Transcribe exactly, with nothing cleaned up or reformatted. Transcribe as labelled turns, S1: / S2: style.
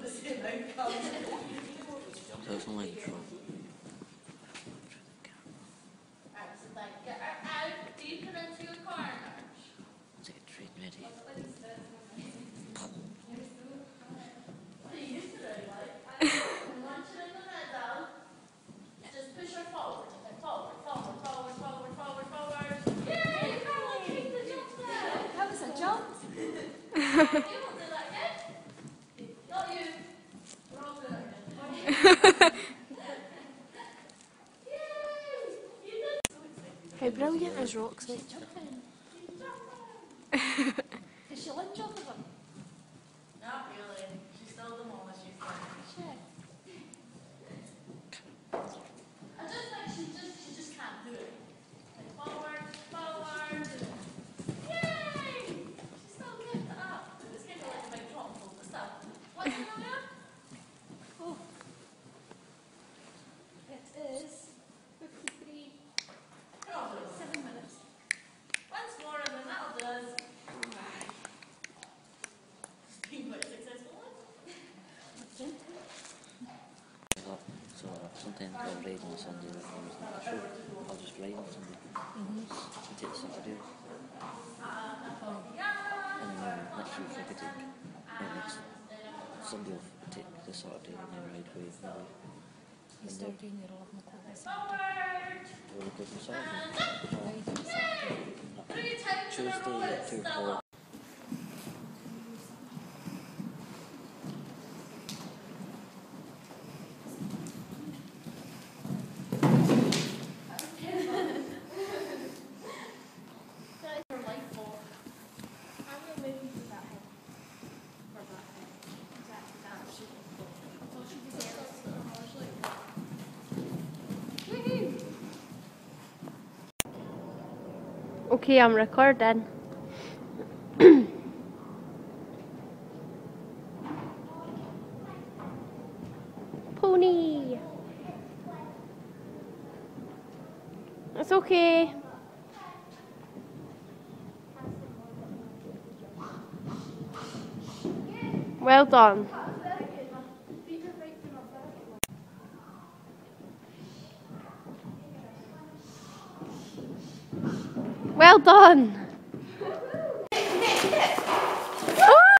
S1: So it's only the front.
S2: Get her out deeper into your corner.
S1: Take a treat ready.
S2: What are you used to doing, like? And once you're in the middle, just push her forward. Forward, forward, forward, forward, forward, forward. Yay! Carla, keep the jump there.
S3: That was a jump.
S2: You won't do that again. Not you. We're all doing it again.
S3: How brilliant is Roxy?
S2: Did she lunge off of him? Not really. She's still demolished. She's like, I just think she just she just can't do it. Like forward, forward. Yay! She still kept it up. It's kind of like a big drop of the stuff. What's in there?
S3: Oh. It is fifty-three. Seven minutes.
S2: Once more and then that'll do us. It's been quite successful.
S1: So sometimes I'll ride on Sunday if I was not sure. I'll just ride on Sunday. Mm-hmm. I take the Saturday. And then next week I could take, no, next Sunday off, I take the Saturday and then ride with maybe.
S3: You still doing your eleven o'clock this
S1: Really good for Saturday.
S2: Three times in a row
S1: Tuesday
S2: it's
S1: at two
S2: still
S1: o'clock.
S2: up.
S3: Okay, I'm recording. Pony. It's okay. Well done. Well done.